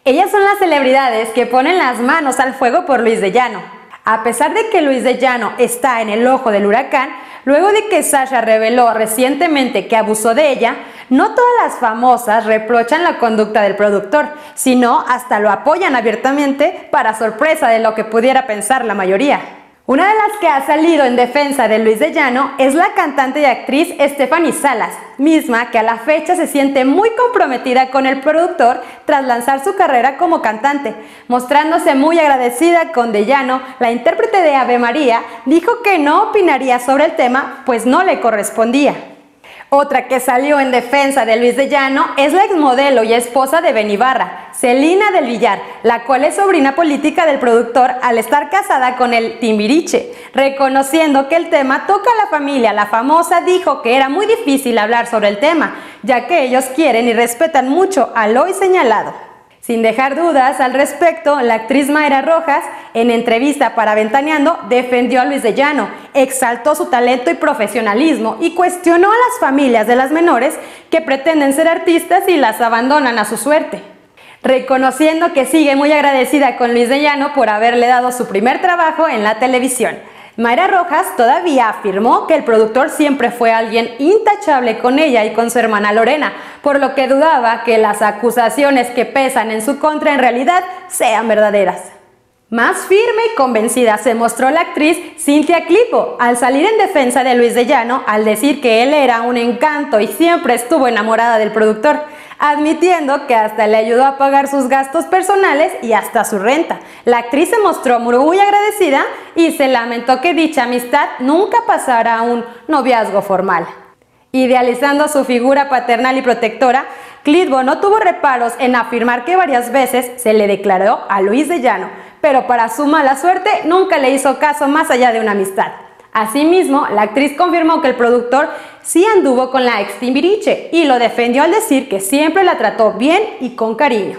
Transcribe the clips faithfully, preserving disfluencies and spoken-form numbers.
Ellas son las celebridades que ponen las manos al fuego por Luis de Llano. A pesar de que Luis de Llano está en el ojo del huracán, luego de que Sasha reveló recientemente que abusó de ella, no todas las famosas reprochan la conducta del productor, sino hasta lo apoyan abiertamente para sorpresa de lo que pudiera pensar la mayoría. Una de las que ha salido en defensa de Luis de Llano es la cantante y actriz Stephanie Salas, misma que a la fecha se siente muy comprometida con el productor tras lanzar su carrera como cantante. Mostrándose muy agradecida con de Llano, la intérprete de Ave María dijo que no opinaría sobre el tema, pues no le correspondía. Otra que salió en defensa de Luis de Llano es la exmodelo y esposa de Ben Ibarra, Celina del Villar, la cual es sobrina política del productor al estar casada con el Timbiriche. Reconociendo que el tema toca a la familia, la famosa dijo que era muy difícil hablar sobre el tema, ya que ellos quieren y respetan mucho al hoy señalado. Sin dejar dudas al respecto, la actriz Mayra Rojas, en entrevista para Ventaneando, defendió a Luis de Llano, exaltó su talento y profesionalismo y cuestionó a las familias de las menores que pretenden ser artistas y las abandonan a su suerte. Reconociendo que sigue muy agradecida con Luis de Llano por haberle dado su primer trabajo en la televisión. Mayra Rojas todavía afirmó que el productor siempre fue alguien intachable con ella y con su hermana Lorena, por lo que dudaba que las acusaciones que pesan en su contra en realidad sean verdaderas. Más firme y convencida se mostró la actriz Cintia Clipo al salir en defensa de Luis de Llano al decir que él era un encanto y siempre estuvo enamorada del productor, admitiendo que hasta le ayudó a pagar sus gastos personales y hasta su renta. La actriz se mostró muy agradecida y se lamentó que dicha amistad nunca pasara a un noviazgo formal. Idealizando su figura paternal y protectora, Clitbo no tuvo reparos en afirmar que varias veces se le declaró a Luis de Llano, pero para su mala suerte nunca le hizo caso más allá de una amistad. Asimismo, la actriz confirmó que el productor sí anduvo con la ex Timbiriche y lo defendió al decir que siempre la trató bien y con cariño.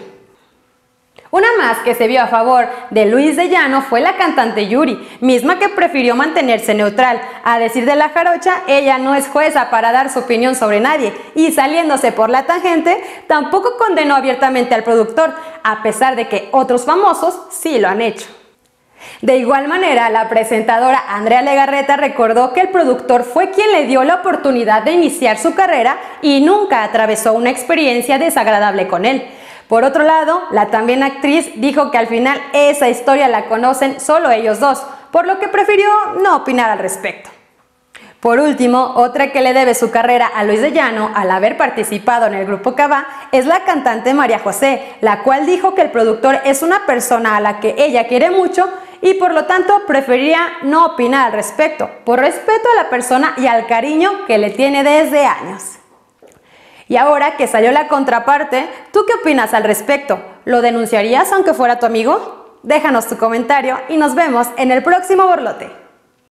Una más que se vio a favor de Luis de Llano fue la cantante Yuri, misma que prefirió mantenerse neutral. A decir de la jarocha, ella no es jueza para dar su opinión sobre nadie y saliéndose por la tangente, tampoco condenó abiertamente al productor, a pesar de que otros famosos sí lo han hecho. De igual manera, la presentadora Andrea Legarreta recordó que el productor fue quien le dio la oportunidad de iniciar su carrera y nunca atravesó una experiencia desagradable con él. Por otro lado, la también actriz dijo que al final esa historia la conocen solo ellos dos, por lo que prefirió no opinar al respecto. Por último, otra que le debe su carrera a Luis de Llano al haber participado en el grupo Cabá es la cantante María José, la cual dijo que el productor es una persona a la que ella quiere mucho y por lo tanto preferiría no opinar al respecto, por respeto a la persona y al cariño que le tiene desde años. Y ahora que salió la contraparte, ¿tú qué opinas al respecto? ¿Lo denunciarías aunque fuera tu amigo? Déjanos tu comentario y nos vemos en el próximo borlote.